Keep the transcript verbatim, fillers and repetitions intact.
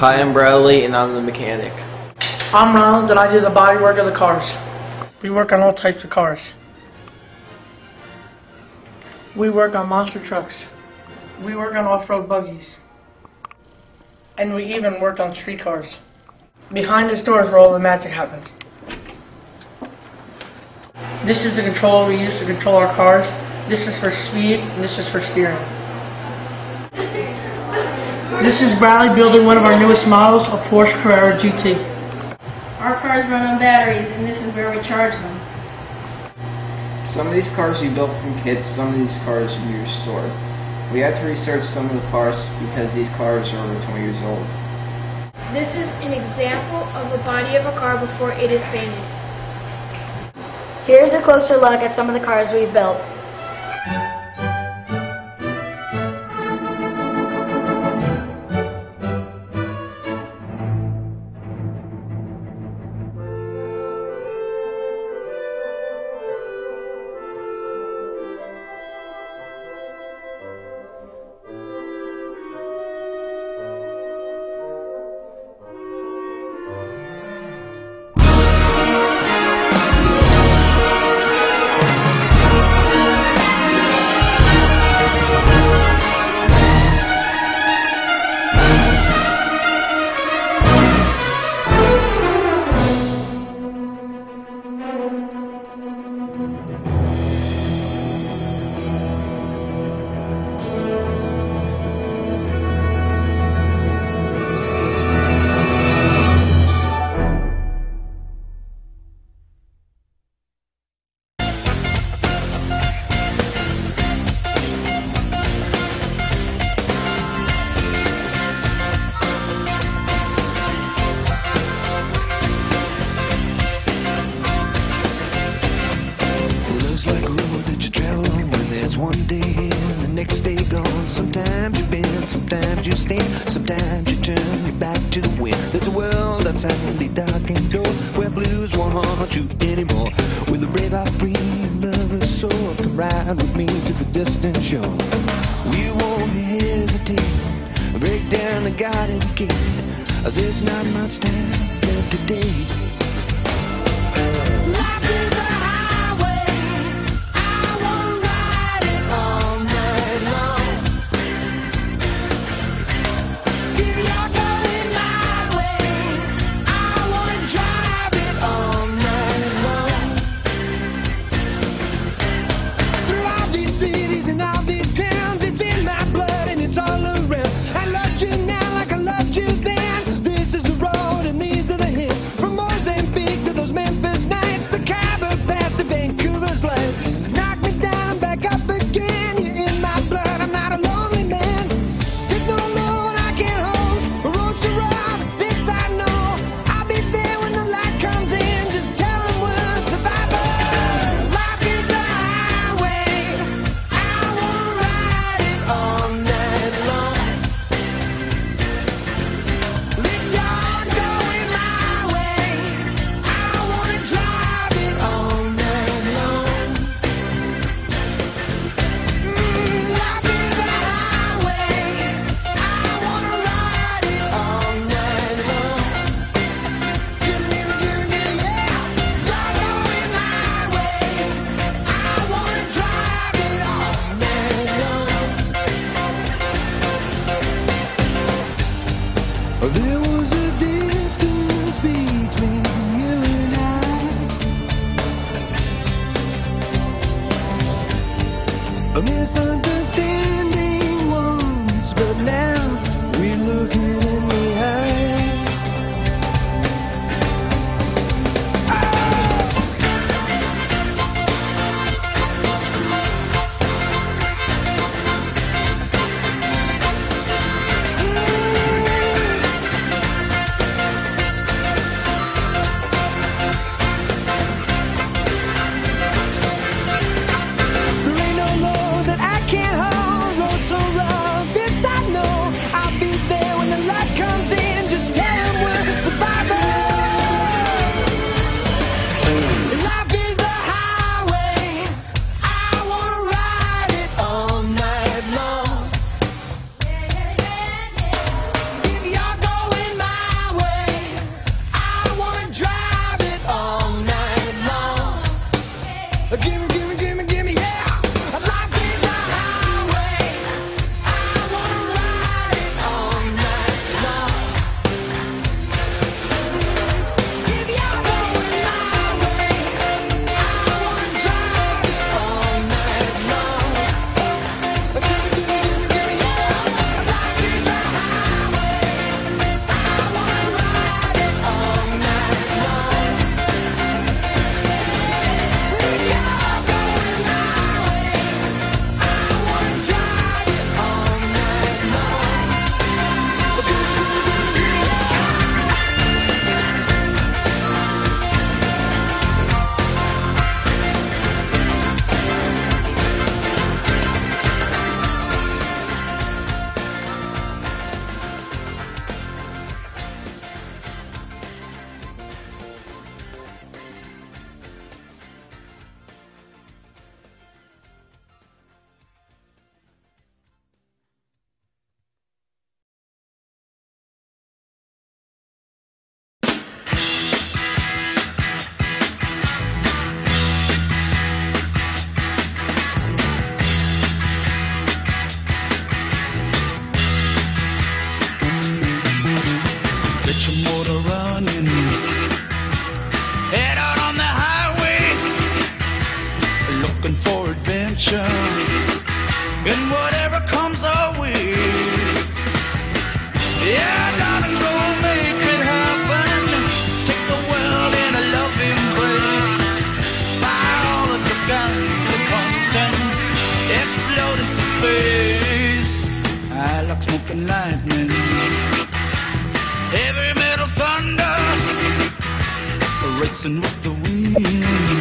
Hi, I'm Bradley, and I'm the mechanic. I'm Ronald, and I do the body work of the cars. We work on all types of cars. We work on monster trucks. We work on off-road buggies. And we even worked on street cars. Behind this door is where all the magic happens. This is the controller we use to control our cars. This is for speed, and this is for steering. This is Bradley building one of our newest models, a Porsche Carrera G T. Our cars run on batteries, and this is where we charge them. Some of these cars we built from kits, some of these cars we restored. We had to research some of the parts because these cars are over twenty years old. This is an example of the body of a car before it is painted. Here's a closer look at some of the cars we've built. One day and the next day gone. Sometimes you bend, sometimes you stand, sometimes you turn your back to the wind. There's a world outside the darkened door where blues won't haunt you anymore. With a brave heart free and lover's soul, come ride with me to the distant shore. We won't hesitate, break down the garden gate. There's not much time left today. There was a distance between you and I, a misunderstanding once, but now we're looking in the eye. I Get your motor running. Head out on the highway, looking for adventure. And whatever comes our way, yeah, darling, go make it happen. Take the world in a loving embrace. Fire all of the guns at once and explode into space. I like smoking lightning, heavy metal thunder, racing with the wind.